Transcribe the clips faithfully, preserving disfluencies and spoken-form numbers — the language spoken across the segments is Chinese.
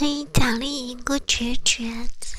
可以奖励一个绝绝子。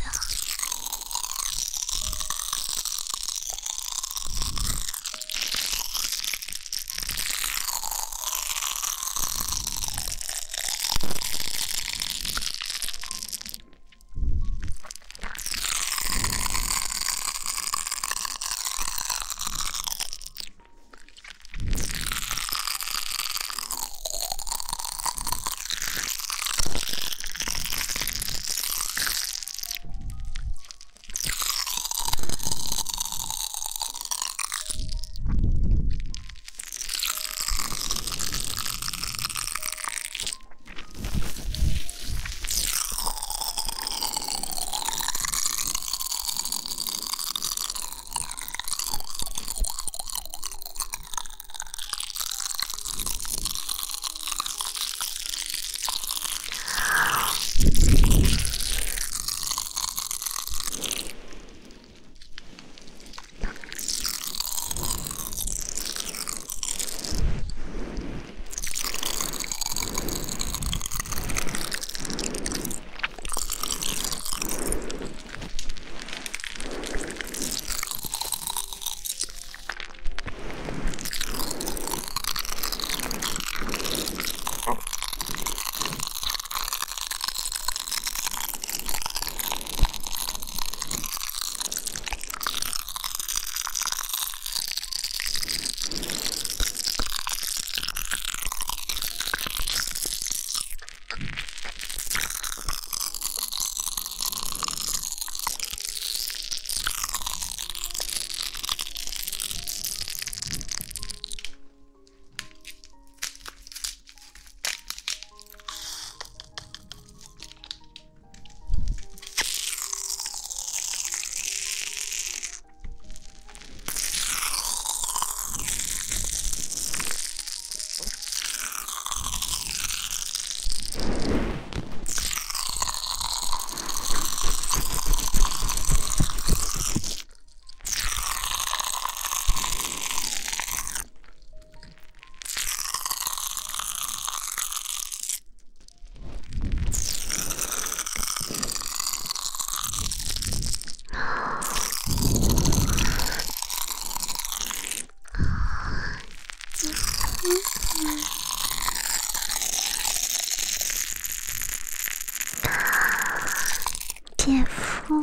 姐夫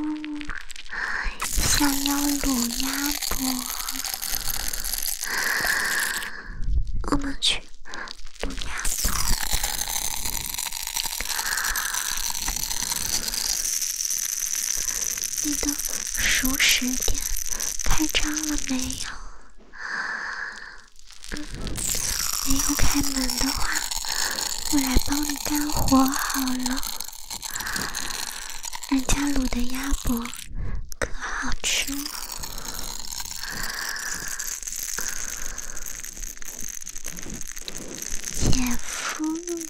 想要卤鸭脖，我们去卤鸭脖。你的熟食店开张了没有？嗯，没有开门的话，我来帮你干活好了。人家卤的鸭脖可好吃了。姐夫，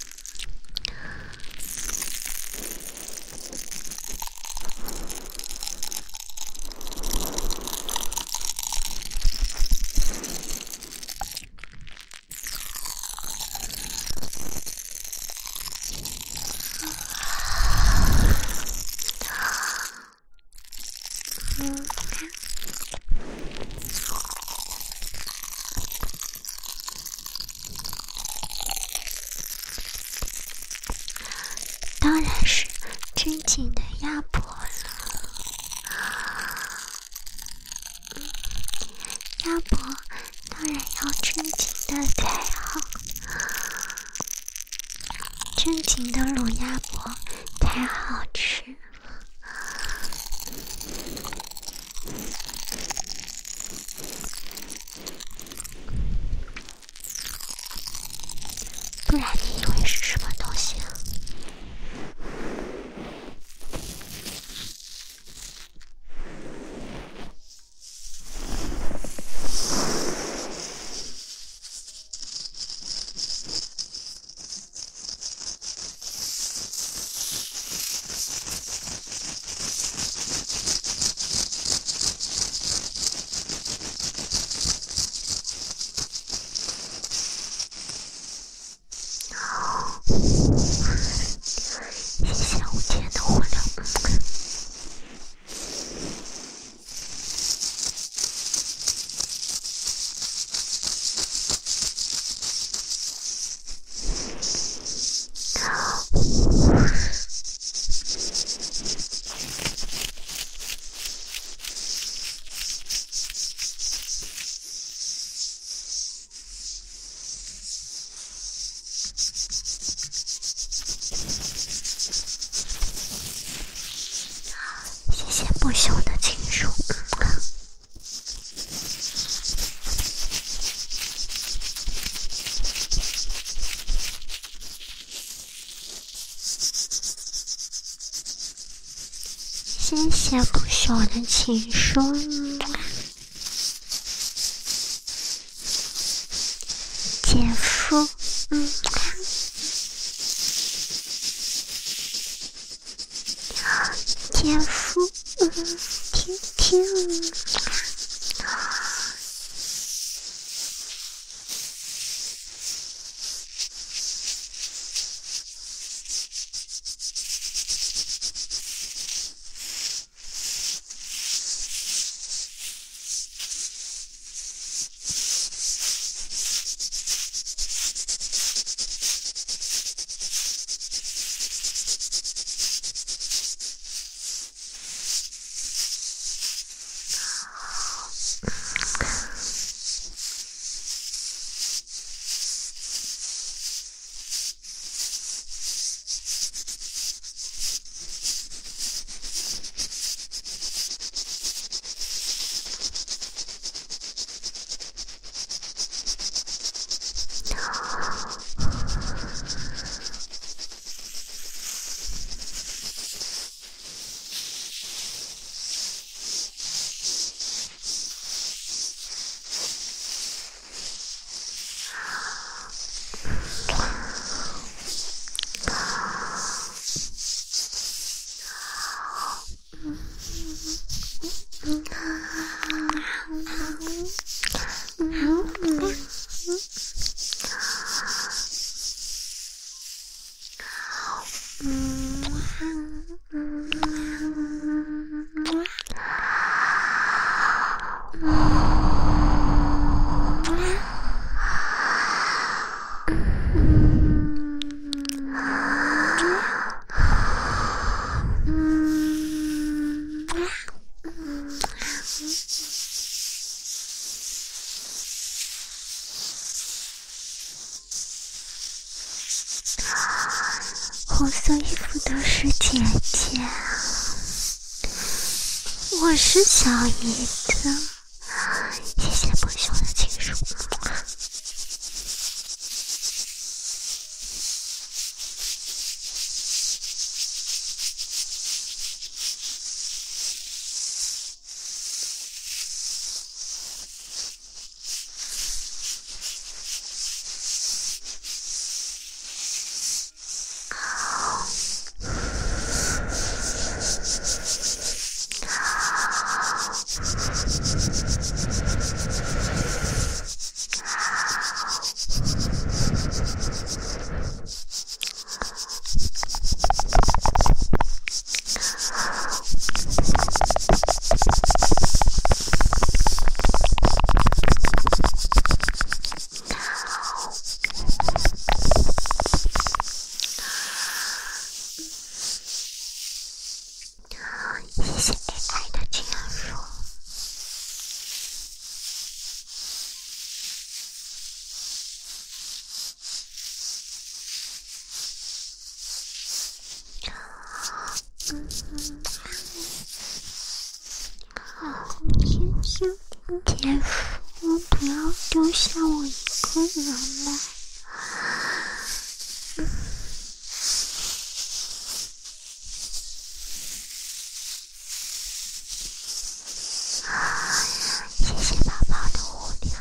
嗯，当然是真紧的鸭脖了。鸭脖当然要真紧的才好，真紧的卤鸭脖才好吃。不然你以为是什么东西啊？谢谢谢谢不朽的情书。谢谢不朽的情书。姐夫，嗯，姐夫，嗯，听听。红色衣服的是姐姐，我是小姨子。谢谢不朽的情书。谢谢 A I 的这样说。嗯，天天姐夫，不要丢下我一个人来。谢谢宝宝的护理。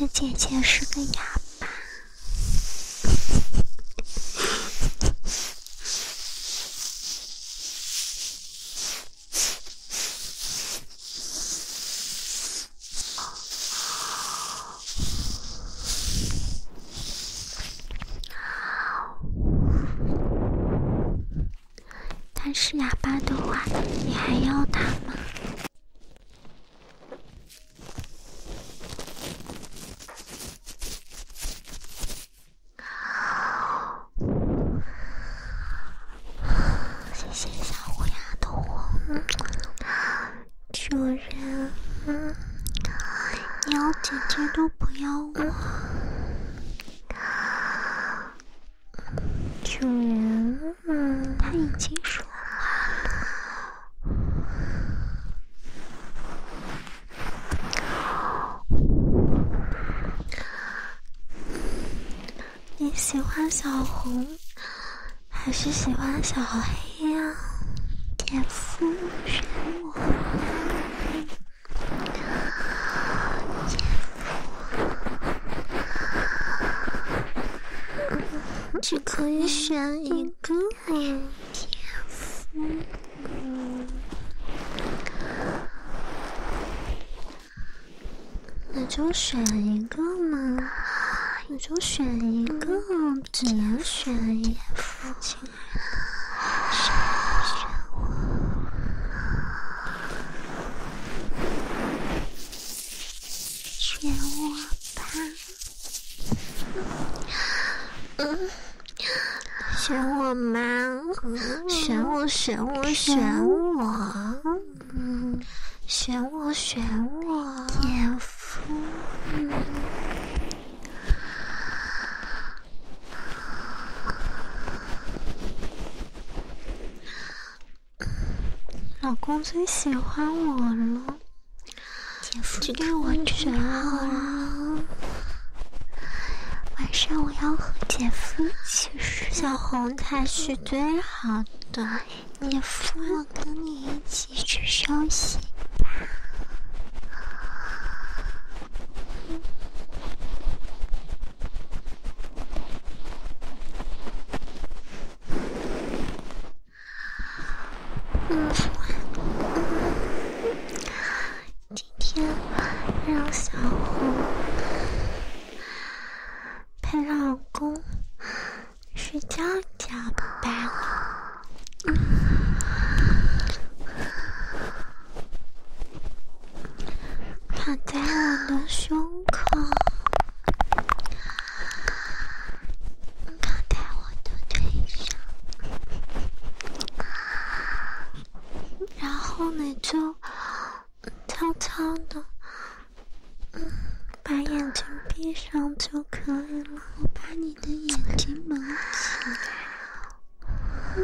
的姐姐是个哑巴。他是哑巴的话，你还要他吗？谢谢小虎牙的我，主人，嗯，你要姐姐都不要我。主人，嗯，他已经说话了。你喜欢小红还是喜欢小黑呀？姐夫选我吧。只可以选一个，姐夫。嗯，那就选一个嘛，那就选一个，只能选一个，亲爱的，选选我，选我吧。嗯。选我吗？选我，选我，选我，嗯，选我，选我，姐夫。嗯，老公最喜欢我了，姐夫对我最好了。晚上我要和姐夫一起睡，小红才是最好的。姐夫，我跟你一起去休息吧。嗯，今天让小红陪老公睡觉觉吧。嗯，躺在我的胸口，躺在我的腿上，然后你就悄悄的，嗯，把眼睛闭上就可以了。我把你的眼睛蒙起来。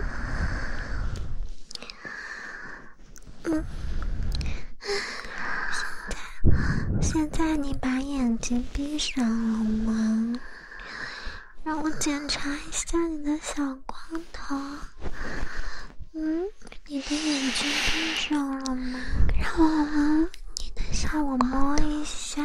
嗯，现在，现在你把眼睛闭上了吗？让我检查一下你的小光头。嗯，你的眼睛闭上了吗？让我闻闻你的小，让我摸一下。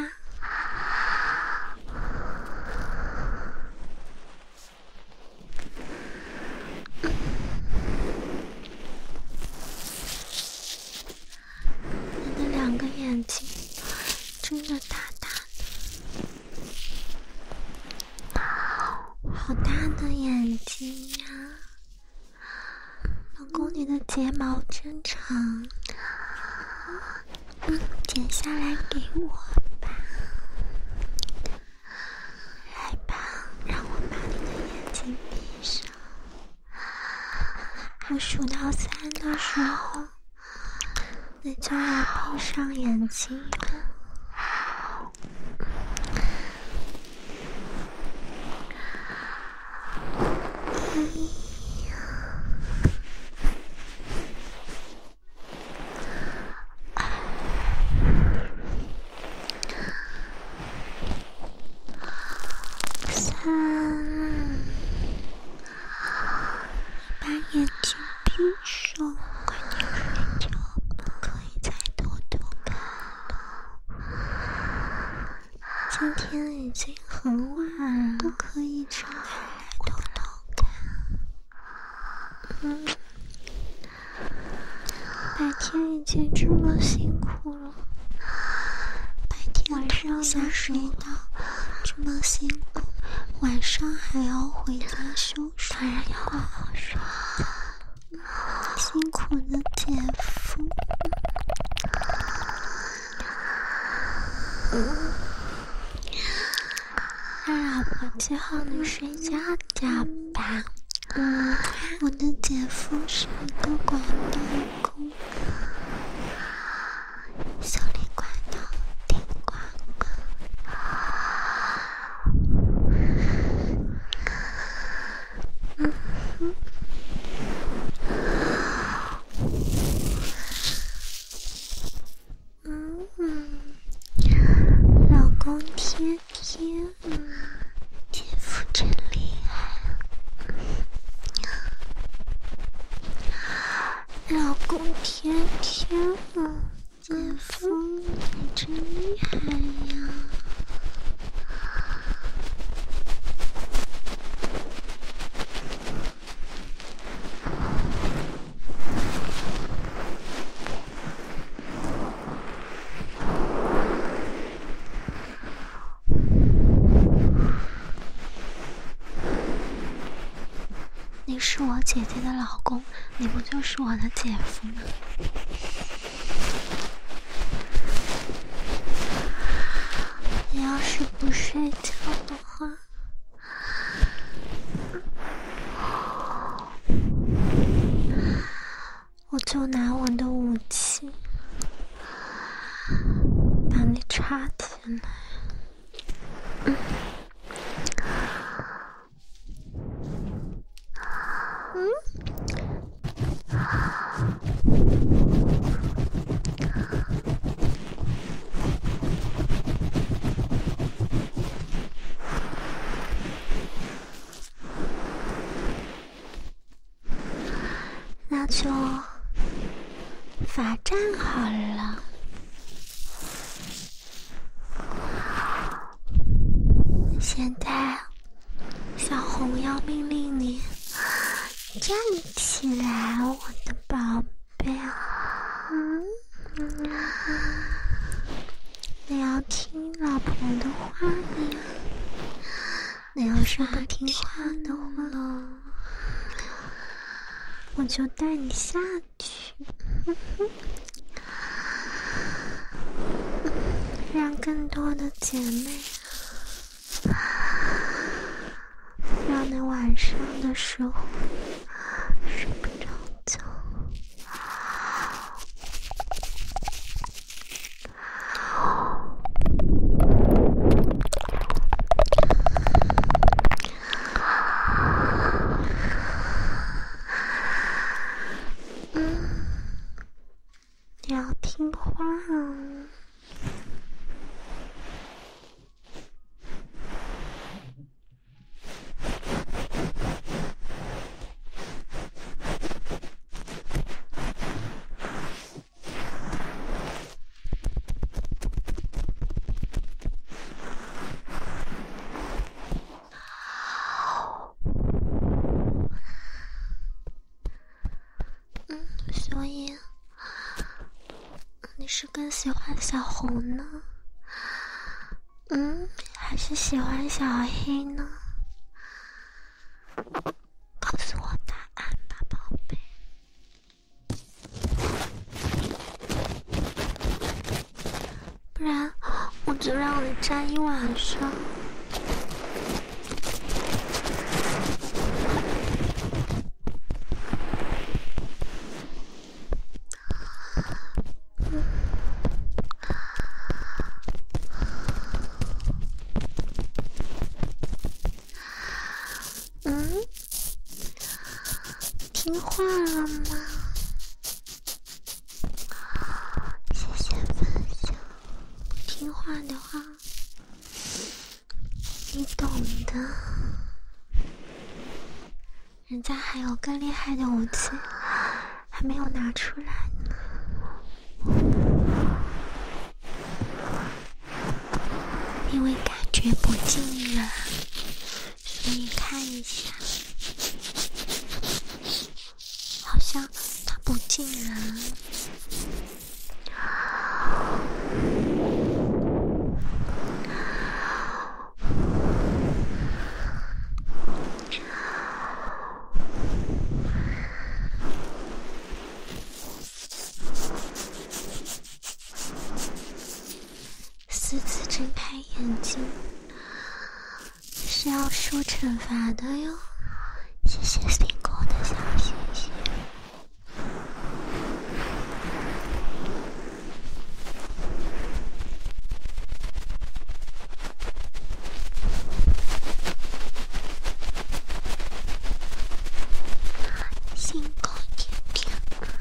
你的两个眼睛睁得大大的，好大的眼睛呀！老公，你的睫毛真长，嗯，剪下来给我吧。来吧，让我把你的眼睛闭上。我数到三的时候，你就要闭上眼睛了。把眼睛闭上，快点睡觉，不可以再偷偷看了。姐今天已经很晚了，不可以睁开来偷偷看。嗯，白天已经这么辛苦了，白天晚上下水到这么辛苦，晚上还要回家休息，当然要好好睡觉。辛苦的姐夫。嗯，让老婆接好你睡觉觉吧。嗯，我的姐夫是一个广东公，手里管到顶呱呱。嗯哼。嗯嗯，老公贴贴，嗯，姐夫真厉害。老公贴贴，嗯，姐夫你真厉害呀。你是我姐姐的老公，你不就是我的姐夫吗？你要是不睡觉的话，我就拿我的武器把你插进来。嗯嗯，那就罚站好了。现在，小红要命令你站起来，我的宝贝。嗯嗯，你要听老婆的话呀。你要是不听话的话，我就带你下去。呵呵，让更多的姐妹，让你晚上的时候睡不着觉。嗯，你要听话啊。所以你是更喜欢小红呢，嗯，还是喜欢小黑呢？告诉我答案吧，宝贝。不然我就让你站一晚上。嗯，听话了吗？谢谢分享。不听话的话，你懂的。人家还有更厉害的武器，还没有拿出来呢。因为感人。私自睁开眼睛是要受惩罚的哟。谢谢 Cinco 的小星星。Cinco 甜甜。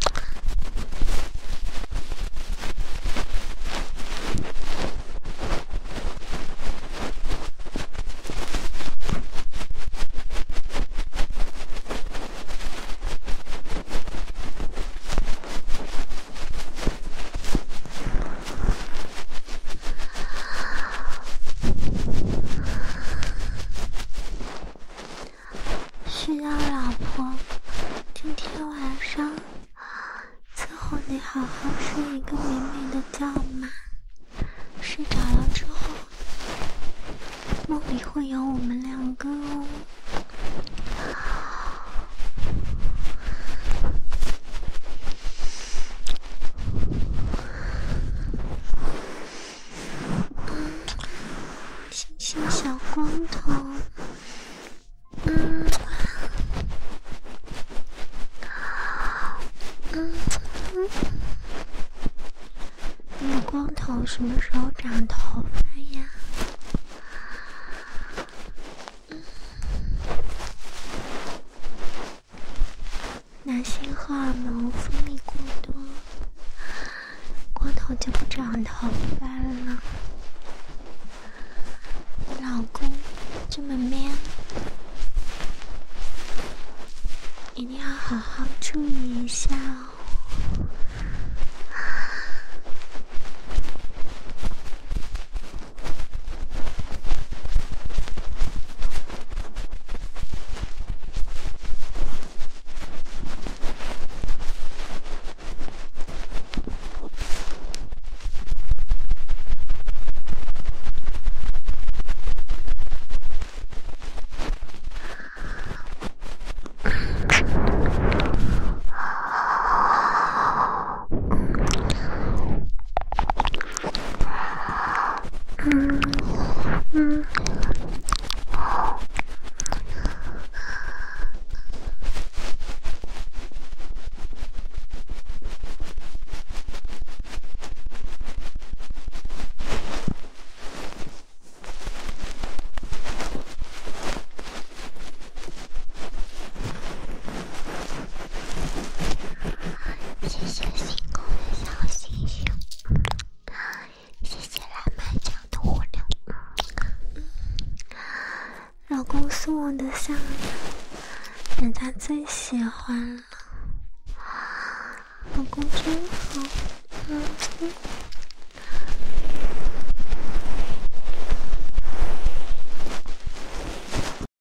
需要老婆今天晚上伺候你好好睡一个美美的觉吗？睡着了之后梦里会有我们两个哦。星星小光头，嗯嗯嗯，你的光头什么时候长头发呀？男性荷尔蒙分泌过多，光头就不长头发了。老公这么 man， 一定要好好注意一下哦。嗯嗯，谢谢星空的小星星，谢谢蓝莓酱的火亮。老公送我的项链，人家最喜欢了。老公真好，嗯嗯。